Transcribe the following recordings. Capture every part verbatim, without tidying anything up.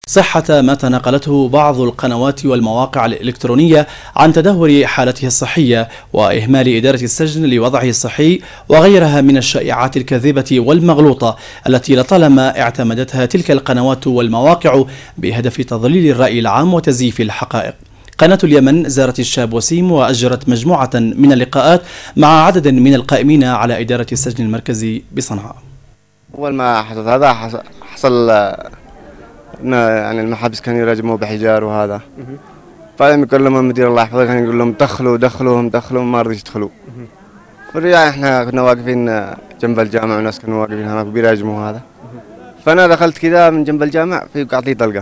صحة ما تناقلته بعض القنوات والمواقع الإلكترونية عن تدهور حالته الصحية وإهمال إدارة السجن لوضعه الصحي وغيرها من الشائعات الكاذبة والمغلوطة التي لطالما اعتمدتها تلك القنوات والمواقع بهدف تضليل الرأي العام وتزييف الحقائق. قناة اليمن زارت الشاب وسيم وأجرت مجموعة من اللقاءات مع عدد من القائمين على إدارة السجن المركزي بصنعاء. أول ما حصل هذا حصل يعني المحابس كانوا يراجموه بحجار وهذا، فلما يقول المدير الله يحفظه كان يقول لهم دخلوا دخلوهم دخلوا ما رضيش يدخلوا. والرجال احنا كنا واقفين جنب الجامع وناس كانوا واقفين هناك بيراجموا هذا، فأنا دخلت كذا من جنب الجامع في قعد لي طلقة.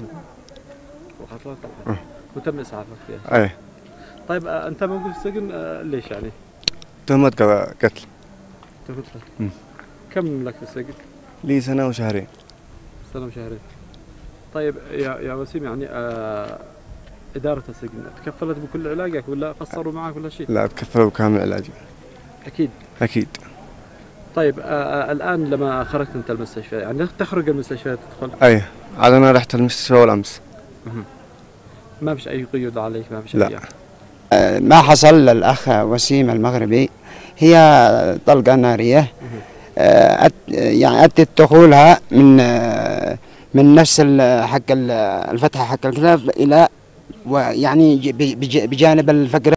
وتم إسعافك فيها؟ أي. طيب أنت موجود في السجن ليش يعني؟ تهمة قتل. تهمة قتل. كم لك في السجن؟ لي سنة وشهرين. سنة وشهرين. طيب يا يا وسيم يعني آه إدارة السجن تكفلت بكل علاجك ولا قصروا معك ولا شيء؟ لا تكفلوا بكامل علاجي. أكيد. أكيد. طيب آه الآن لما خرجت أنت المستشفى يعني تخرج المستشفى تدخل؟ أي، عاد أنا رحت المستشفى والأمس. ما فيش أي قيود عليك ما فيش لا. أي؟ ما حصل للأخ وسيم المغربي هي طلقة نارية يعني أتت دخولها من من نفس حق الفتحة حق الكلاب إلى ويعني بجانب الفقرة.